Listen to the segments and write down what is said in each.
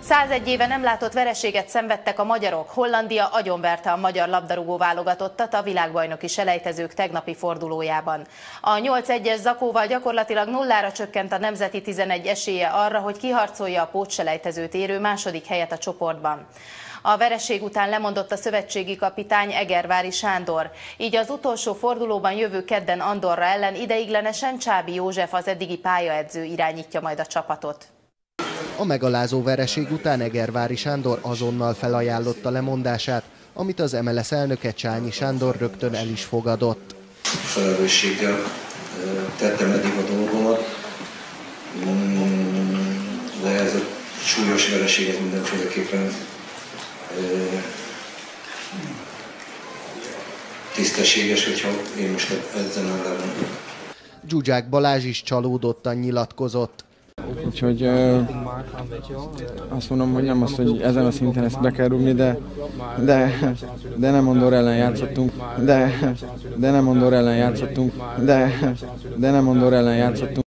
101 éve nem látott vereséget szenvedtek a magyarok. Hollandia agyonverte a magyar labdarúgó válogatottat a világbajnoki selejtezők tegnapi fordulójában. A 8-1-es zakóval gyakorlatilag nullára csökkent a nemzeti 11 esélye arra, hogy kiharcolja a pótselejtezőt érő második helyet a csoportban. A vereség után lemondott a szövetségi kapitány Egerváry Sándor, így az utolsó fordulóban jövő kedden Andorra ellen ideiglenesen Csábi József, az eddigi pályaedző irányítja majd a csapatot. A megalázó vereség után Egerváry Sándor azonnal felajánlotta lemondását, amit az MLS elnöke Csányi Sándor rögtön el is fogadott. Felelősséggel tettem eddig a dolgomat, de ez a súlyos vereség ez mindenféleképpen tisztességes, hogyha én most ezen ellen. Zsuzsák Balázs is csalódottan nyilatkozott. Úgyhogy azt mondom, hogy nem az, hogy ezen a szinten ezt be kell rúgni, de nem Andorra ellen játszottunk, de nem Andorra ellen játszottunk, de nem Andorra ellen játszottunk.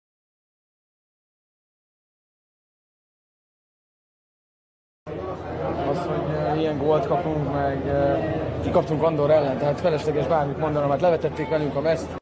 Az, hogy ilyen gólt kapunk, meg kikaptunk Andorra ellen, tehát felesleges bármit mondanom, mert levetették velünk a meszt.